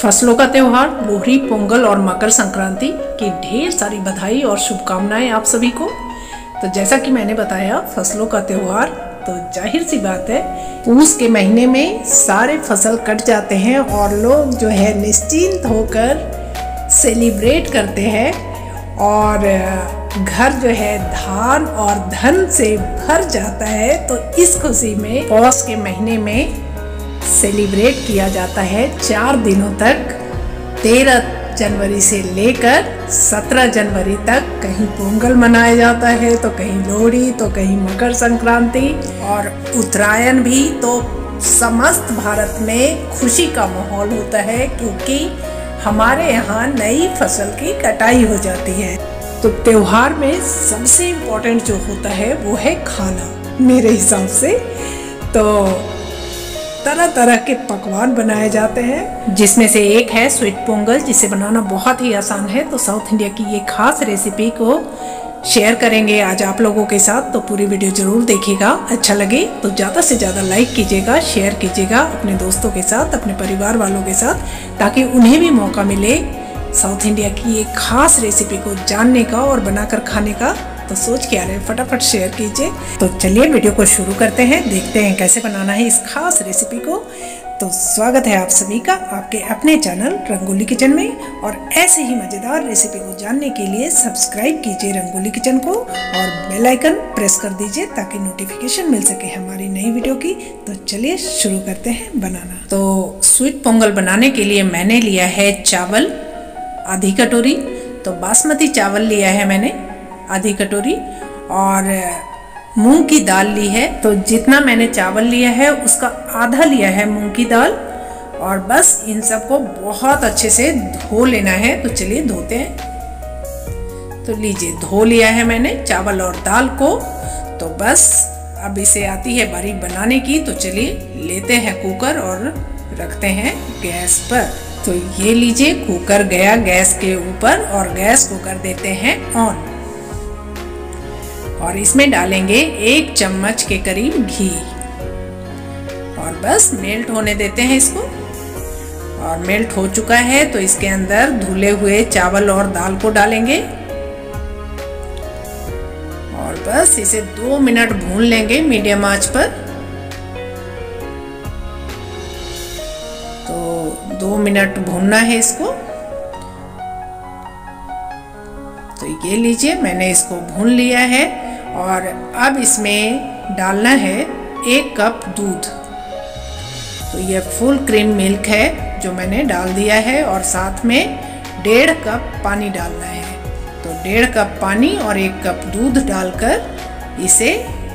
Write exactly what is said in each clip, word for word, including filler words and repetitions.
फसलों का त्योहार लोहड़ी, पोंगल और मकर संक्रांति की ढेर सारी बधाई और शुभकामनाएं आप सभी को। तो जैसा कि मैंने बताया, फसलों का त्योहार तो जाहिर सी बात है, पूस के महीने में सारे फसल कट जाते हैं और लोग जो है निश्चिंत होकर सेलिब्रेट करते हैं और घर जो है धान और धन से भर जाता है। तो इस खुशी में पौष के महीने में सेलिब्रेट किया जाता है चार दिनों तक। तेरह जनवरी से लेकर सत्रह जनवरी तक कहीं पोंगल मनाया जाता है, तो कहीं लोहड़ी, तो कहीं मकर संक्रांति और उत्तरायण भी। तो समस्त भारत में खुशी का माहौल होता है क्योंकि हमारे यहाँ नई फसल की कटाई हो जाती है। तो त्योहार में सबसे इम्पोर्टेंट जो होता है वो है खाना, मेरे हिसाब से। तो तरह तरह के पकवान बनाए जाते हैं, जिसमें से एक है स्वीट पोंगल, जिसे बनाना बहुत ही आसान है। तो साउथ इंडिया की ये खास रेसिपी को शेयर करेंगे आज आप लोगों के साथ। तो पूरी वीडियो जरूर देखिएगा। अच्छा लगे तो ज़्यादा से ज़्यादा लाइक कीजिएगा, शेयर कीजिएगा अपने दोस्तों के साथ, अपने परिवार वालों के साथ, ताकि उन्हें भी मौका मिले साउथ इंडिया की एक खास रेसिपी को जानने का और बनाकर खाने का। तो सोच के आ रहे हैं, फटाफट शेयर कीजिए। तो चलिए वीडियो को शुरू करते हैं, देखते हैं कैसे बनाना है इस खास रेसिपी को। तो स्वागत है आप सभी का आपके अपने चैनल रंगोली किचन में। और ऐसे ही मज़ेदार रेसिपी को जानने के लिए सब्सक्राइब कीजिए रंगोली किचन को और बेल आइकन प्रेस कर दीजिए ताकि नोटिफिकेशन मिल सके हमारी नई वीडियो की। तो चलिए शुरू करते हैं बनाना। तो स्वीट पोंगल बनाने के लिए मैंने लिया है चावल आधी कटोरी। तो बासमती चावल लिया है मैंने आधी कटोरी, और मूंग की दाल ली है। तो जितना मैंने चावल लिया है उसका आधा लिया है मूंग की दाल। और बस इन सबको बहुत अच्छे से धो लेना है। तो चलिए धोते हैं। तो लीजिए, धो लिया है मैंने चावल और दाल को। तो बस अब इसे आती है बारीक बनाने की। तो चलिए लेते हैं कुकर और रखते हैं गैस पर। तो ये लीजिए, कुकर गया गैस के ऊपर और गैस को कर देते हैं ऑन। और इसमें डालेंगे एक चम्मच के करीब घी और बस मेल्ट होने देते हैं इसको। और मेल्ट हो चुका है तो इसके अंदर धुले हुए चावल और दाल को डालेंगे और बस इसे दो मिनट भून लेंगे मीडियम आंच पर। तो दो मिनट भूनना है इसको। तो ये लीजिए, मैंने इसको भून लिया है। और अब इसमें डालना है एक कप दूध। तो ये फुल क्रीम मिल्क है जो मैंने डाल दिया है, और साथ में डेढ़ कप पानी डालना है। तो डेढ़ कप पानी और एक कप दूध डालकर इसे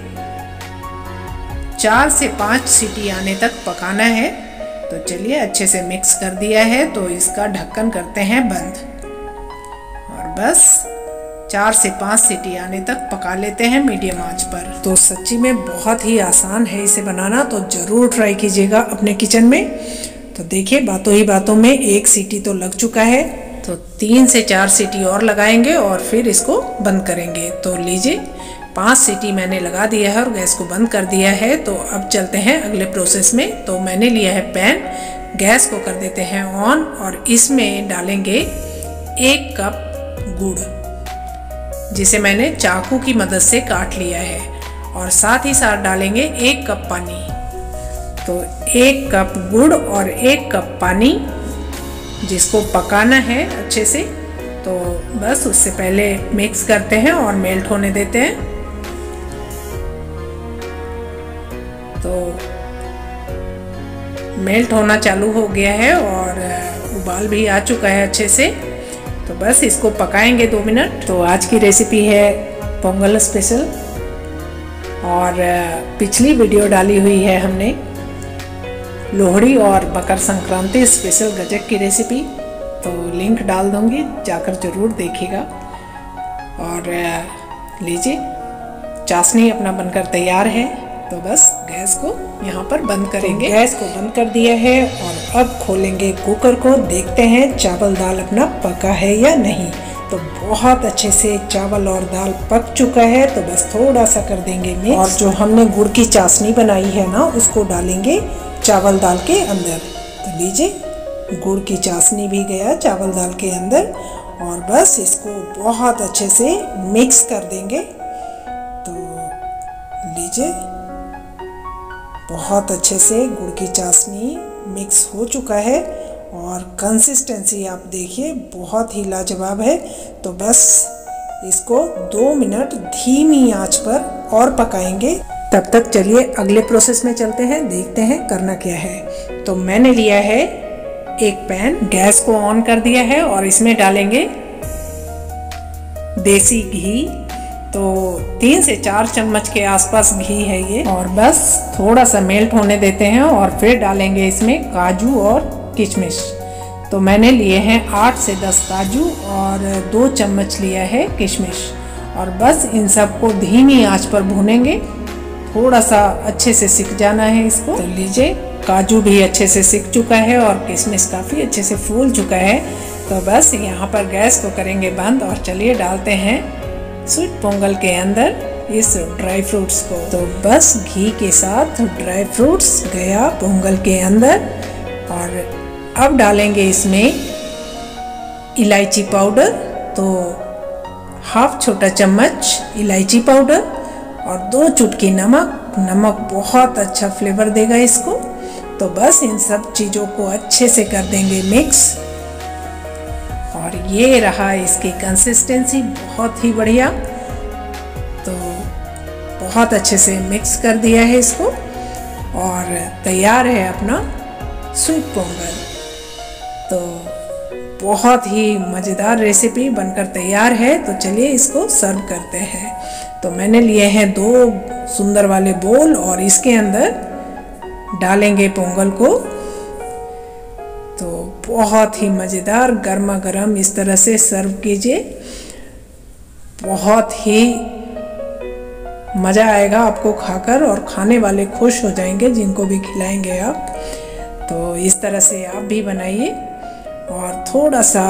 चार से पाँच सीटी आने तक पकाना है। तो चलिए, अच्छे से मिक्स कर दिया है तो इसका ढक्कन करते हैं बंद और बस चार से पाँच सीटी आने तक पका लेते हैं मीडियम आंच पर। तो सच्ची में बहुत ही आसान है इसे बनाना, तो ज़रूर ट्राई कीजिएगा अपने किचन में। तो देखिए, बातों ही बातों में एक सीटी तो लग चुका है। तो तीन से चार सीटी और लगाएंगे और फिर इसको बंद करेंगे। तो लीजिए, पाँच सीटी मैंने लगा दिया है और गैस को बंद कर दिया है। तो अब चलते हैं अगले प्रोसेस में। तो मैंने लिया है पैन, गैस को कर देते हैं ऑन और इसमें डालेंगे एक कप गुड़, जिसे मैंने चाकू की मदद से काट लिया है। और साथ ही साथ डालेंगे एक कप पानी। तो एक कप गुड़ और एक कप पानी, जिसको पकाना है अच्छे से। तो बस उससे पहले मिक्स करते हैं और मेल्ट होने देते हैं। तो मेल्ट होना चालू हो गया है और उबाल भी आ चुका है अच्छे से। तो बस इसको पकाएंगे दो मिनट। तो आज की रेसिपी है पोंगल स्पेशल, और पिछली वीडियो डाली हुई है हमने लोहड़ी और मकर संक्रांति स्पेशल गजक की रेसिपी। तो लिंक डाल दूंगी, जाकर ज़रूर देखिएगा। और लीजिए, चाशनी अपना बनकर तैयार है। तो बस गैस को यहाँ पर बंद करेंगे। तो गैस को बंद कर दिया है और अब खोलेंगे कुकर को, देखते हैं चावल दाल अपना पका है या नहीं। तो बहुत अच्छे से चावल और दाल पक चुका है। तो बस थोड़ा सा कर देंगे मिक्स, और जो हमने गुड़ की चाशनी बनाई है ना, उसको डालेंगे चावल दाल के अंदर। तो लीजिए, गुड़ की चाशनी भी गया चावल दाल के अंदर। और बस इसको बहुत अच्छे से मिक्स कर देंगे। तो लीजिए, बहुत अच्छे से गुड़ की चाशनी मिक्स हो चुका है और कंसिस्टेंसी आप देखिए बहुत ही लाजवाब है। तो बस इसको दो मिनट धीमी आंच पर और पकाएंगे। तब तक चलिए अगले प्रोसेस में चलते हैं, देखते हैं करना क्या है। तो मैंने लिया है एक पैन, गैस को ऑन कर दिया है और इसमें डालेंगे देसी घी। तो तीन से चार चम्मच के आसपास घी है ये। और बस थोड़ा सा मेल्ट होने देते हैं और फिर डालेंगे इसमें काजू और किशमिश। तो मैंने लिए हैं आठ से दस काजू और दो चम्मच लिया है किशमिश। और बस इन सबको धीमी आंच पर भूनेंगे, थोड़ा सा अच्छे से सिक जाना है इसको। तो लीजिए, काजू भी अच्छे से सिक चुका है और किशमिश काफ़ी अच्छे से फूल चुका है। तो बस यहाँ पर गैस को करेंगे बंद और चलिए डालते हैं स्वीट पोंगल के अंदर इस ड्राई फ्रूट्स को। तो बस घी के साथ ड्राई फ्रूट्स गया पोंगल के अंदर। और अब डालेंगे इसमें इलायची पाउडर। तो हाफ छोटा चम्मच इलायची पाउडर और दो चुटकी नमक। नमक बहुत अच्छा फ्लेवर देगा इसको। तो बस इन सब चीज़ों को अच्छे से कर देंगे मिक्स। और ये रहा इसकी कंसिस्टेंसी, बहुत ही बढ़िया। तो बहुत अच्छे से मिक्स कर दिया है इसको और तैयार है अपना स्वीट पोंगल। तो बहुत ही मज़ेदार रेसिपी बनकर तैयार है। तो चलिए इसको सर्व करते हैं। तो मैंने लिए हैं दो सुंदर वाले बोल और इसके अंदर डालेंगे पोंगल को। तो बहुत ही मज़ेदार गर्मा गर्म इस तरह से सर्व कीजिए। बहुत ही मज़ा आएगा आपको खाकर और खाने वाले खुश हो जाएंगे जिनको भी खिलाएंगे आप। तो इस तरह से आप भी बनाइए। और थोड़ा सा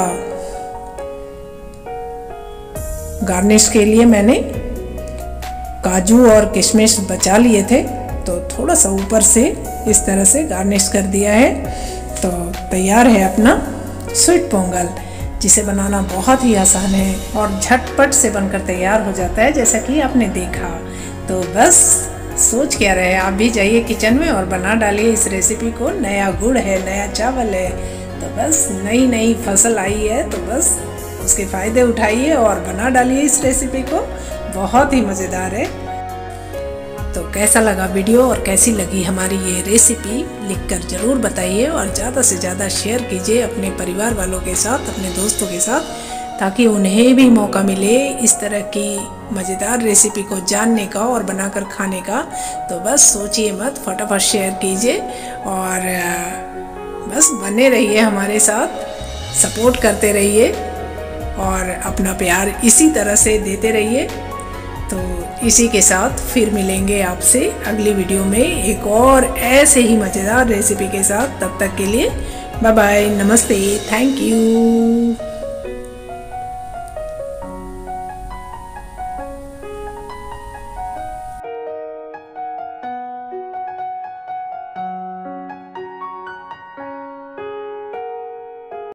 गार्निश के लिए मैंने काजू और किशमिश बचा लिए थे, तो थोड़ा सा ऊपर से इस तरह से गार्निश कर दिया है। तो तैयार है अपना स्वीट पोंगल, जिसे बनाना बहुत ही आसान है और झटपट से बनकर तैयार हो जाता है, जैसा कि आपने देखा। तो बस सोच क्या रहे, आप भी जाइए किचन में और बना डालिए इस रेसिपी को। नया गुड़ है, नया चावल है, तो बस नई नई फसल आई है, तो बस उसके फ़ायदे उठाइए और बना डालिए इस रेसिपी को। बहुत ही मज़ेदार है। तो कैसा लगा वीडियो और कैसी लगी हमारी ये रेसिपी लिखकर ज़रूर बताइए और ज़्यादा से ज़्यादा शेयर कीजिए अपने परिवार वालों के साथ, अपने दोस्तों के साथ, ताकि उन्हें भी मौका मिले इस तरह की मज़ेदार रेसिपी को जानने का और बनाकर खाने का। तो बस सोचिए मत, फटाफट शेयर कीजिए और बस बने रहिए हमारे साथ, सपोर्ट करते रहिए और अपना प्यार इसी तरह से देते रहिए। तो इसी के साथ फिर मिलेंगे आपसे अगली वीडियो में एक और ऐसे ही मज़ेदार रेसिपी के साथ। तब तक के लिए बाय बाय, नमस्ते, थैंक यू।